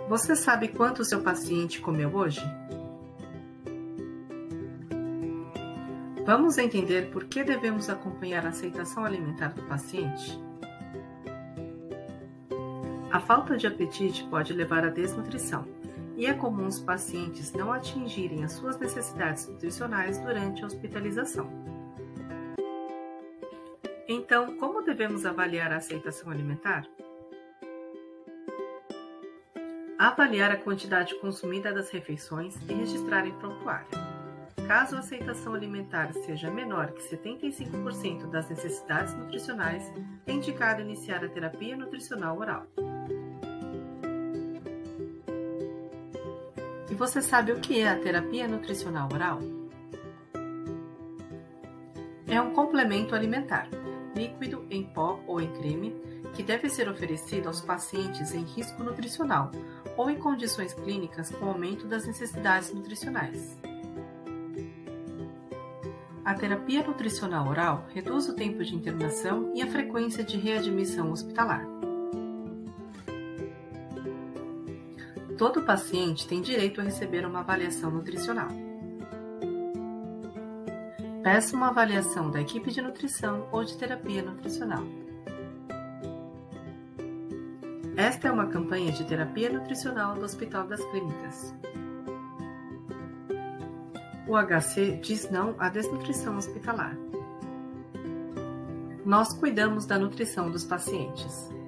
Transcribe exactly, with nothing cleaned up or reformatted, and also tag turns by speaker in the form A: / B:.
A: Você sabe quanto o seu paciente comeu hoje? Vamos entender por que devemos acompanhar a aceitação alimentar do paciente? A falta de apetite pode levar à desnutrição, e é comum os pacientes não atingirem as suas necessidades nutricionais durante a hospitalização. Então, como devemos avaliar a aceitação alimentar? Avaliar a quantidade consumida das refeições e registrar em prontuário. Caso a aceitação alimentar seja menor que setenta e cinco por cento das necessidades nutricionais, é indicado iniciar a terapia nutricional oral. E você sabe o que é a terapia nutricional oral? É um complemento alimentar, líquido, em pó ou em creme, que deve ser oferecido aos pacientes em risco nutricional ou em condições clínicas com aumento das necessidades nutricionais. A terapia nutricional oral reduz o tempo de internação e a frequência de readmissão hospitalar. Todo paciente tem direito a receber uma avaliação nutricional. Peça uma avaliação da equipe de nutrição ou de terapia nutricional. Esta é uma campanha de terapia nutricional do Hospital das Clínicas. O H C diz não à desnutrição hospitalar. Nós cuidamos da nutrição dos pacientes.